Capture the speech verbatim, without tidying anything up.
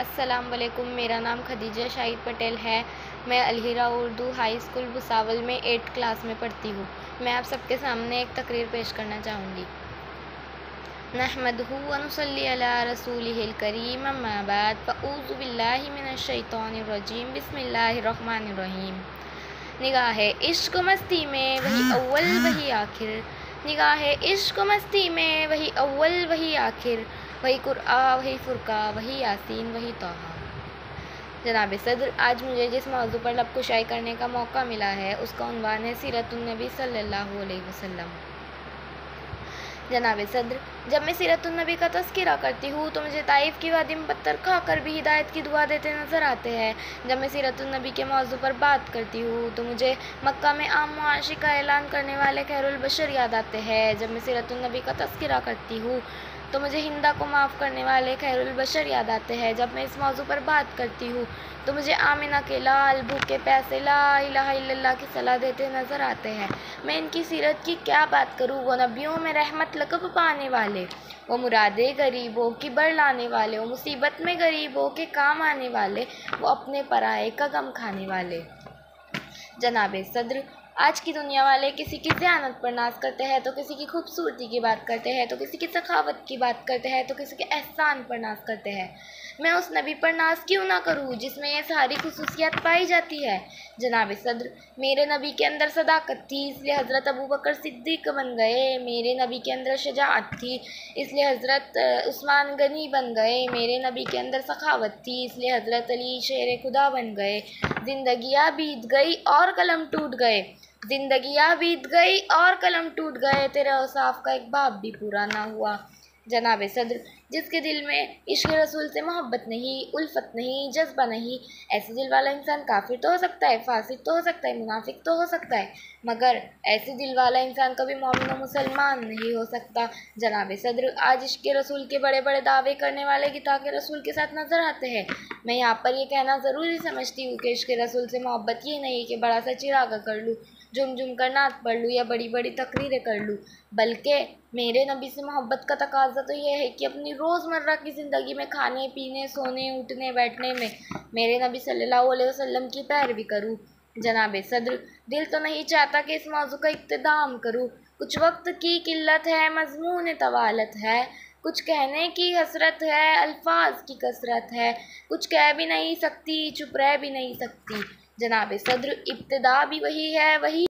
अस्सलाम वालेकुम। मेरा नाम खदीजा शाहिद पटेल है। मैं अल हिरा उर्दू हाई स्कूल भुसावल में एट्थ क्लास में पढ़ती हूँ। मैं आप सबके सामने एक तकरीर पेश करना चाहूँगी। नहमदुहु व नुसल्ली अला रसूलिहिल करीम, अम्मा बाद, फ़अऊज़ु बिल्लाहि मिनश शैतानिर रजीम, बिस्मिल्लाहिर रहमानिर रहीम। निगाहे इश्क मस्ती में वही अव्वल वही आखिर, निगाहे इश्क मस्ती में वही अव्वल वही आखिर, वही कुरआ वही फुरका वही यासीन वही तौहा। जनाब सदर, आज मुझे जिस मौजू पर लब कुशाई करने का मौका मिला है उसका उन्वान है सीरतुन नबी सल्लल्लाहु अलैहि वसल्लम। जनाब सदर, जब मैं सीरतुन नबी का तज़किरा करती हूँ तो मुझे ताइफ की वादी में पत्थर खाकर भी हिदायत की दुआ देते नज़र आते हैं। जब मैं सीरतुन नबी के मौजू पर बात करती हूँ तो मुझे मक्का में आम मुआशी का ऐलान करने वाले खैरुल बशर याद आते हैं। जब मैं सीरतुन नबी का तज़किरा करती हूँ तो मुझे हिंदा को माफ़ करने वाले खैरुल बशर याद आते हैं। जब मैं इस मौजू पर बात करती हूँ तो मुझे आमिना के लाल भूखे पैसे ला इलाहा इल्लल्लाह की सलाह देते नज़र आते हैं। मैं इनकी सीरत की क्या बात करूँ। वो नबियों में रहमत लक़ब पाने वाले, वो मुरादे गरीबों की बर लाने वाले, वो मुसीबत में गरीबों के काम आने वाले, वो अपने पराए का गम खाने वाले। जनाब सदर, आज की दुनिया वाले किसी की ज़ियानत पर नाज करते हैं तो किसी की खूबसूरती की बात करते हैं, तो किसी की सखावत की बात करते हैं, तो किसी के एहसान पर नाज करते हैं। मैं उस नबी पर नाज क्यों ना करूँ जिसमें ये सारी खुसूसियत पाई जाती है। जनाब सदर, मेरे नबी के अंदर सदाकत थी इसलिए हज़रत अबू बकर सिद्दीक़ बन गए। मेरे नबी के अंदर शजाअत थी इसलिए हज़रत उस्मान गनी बन गए। मेरे नबी के अंदर सखावत थी इसलिए हज़रत अली शेर खुदा बन गए। ज़िंदगियाँ बीत गई और कलम टूट गए, ज़िंदगियाँ बीत गई और कलम टूट गए, तेरे औसाफ का एक बाब भी पूरा ना हुआ। जनाब सदर, जिसके दिल में इश्क़ रसूल से मोहब्बत नहीं, उल्फत नहीं, जज्बा नहीं, ऐसे दिल वाला इंसान काफिर तो हो सकता है, फासिक तो हो सकता है, मुनाफिक तो हो सकता है, मगर ऐसे दिल वाला इंसान कभी मोमिन व मुसलमान नहीं हो सकता। जनाब सदर, आज इश्क़ रसूल के बड़े बड़े दावे करने वाले गिता के रसूल के साथ नज़र आते हैं। मैं यहाँ पर यह कहना ज़रूरी समझती हूँ कि इश्क़ रसूल से मोहब्बत ये नहीं कि बड़ा सा चिरागा कर लूँ, झुम झुम कर नात पढ़ लूँ या बड़ी बड़ी तकरीरें कर लूँ, बल्कि मेरे नबी से मोहब्बत का तकाजा तो यह है कि अपनी रोज़मर्रा की ज़िंदगी में खाने पीने सोने उठने बैठने में मेरे नबी सल्लल्लाहु अलैहि वसल्लम की पैरवी करूँ। जनाब सदर, दिल तो नहीं चाहता कि इस मौजू का इख्तिताम करूँ। कुछ वक्त की किल्लत है, मज़मून तवालत है, कुछ कहने की हसरत है, अल्फाज की कसरत है, कुछ कह भी नहीं सकती, चुप रह भी नहीं सकती। जनाब सदर, इब्तिदा भी वही है, वही